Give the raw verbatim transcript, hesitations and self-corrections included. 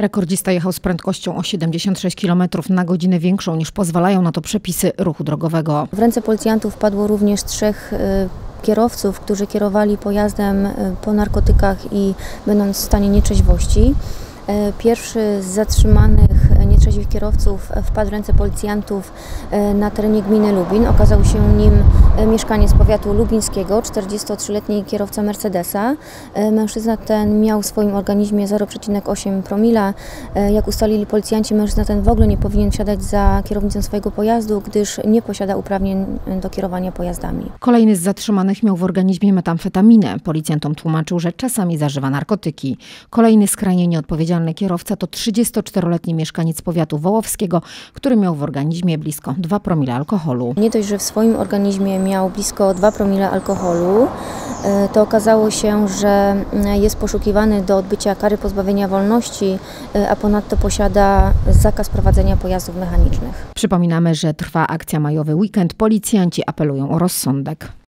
Rekordzista jechał z prędkością o siedemdziesiąt sześć kilometrów na godzinę większą niż pozwalają na to przepisy ruchu drogowego. W ręce policjantów padło również trzech kierowców, którzy kierowali pojazdem po narkotykach i będąc w stanie nieczeźwości. Pierwszy z zatrzymanych nietrzeźwych kierowców wpadł w ręce policjantów na terenie gminy Lubin. Okazał się nim mieszkaniec powiatu lubińskiego, czterdziestotrzyletni kierowca Mercedesa. Mężczyzna ten miał w swoim organizmie zero przecinek osiem promila. Jak ustalili policjanci, mężczyzna ten w ogóle nie powinien siadać za kierownicą swojego pojazdu, gdyż nie posiada uprawnień do kierowania pojazdami. Kolejny z zatrzymanych miał w organizmie metamfetaminę. Policjantom tłumaczył, że czasami zażywa narkotyki. Kolejny skrajnie nieodpowiedzialny kierowca to trzydziestoczteroletni mieszkaniec powiatu wołowskiego, który miał w organizmie blisko dwa promile alkoholu. Nie dość, że w swoim organizmie miał blisko dwa promile alkoholu, to okazało się, że jest poszukiwany do odbycia kary pozbawienia wolności, a ponadto posiada zakaz prowadzenia pojazdów mechanicznych. Przypominamy, że trwa akcja Majowy Weekend. Policjanci apelują o rozsądek.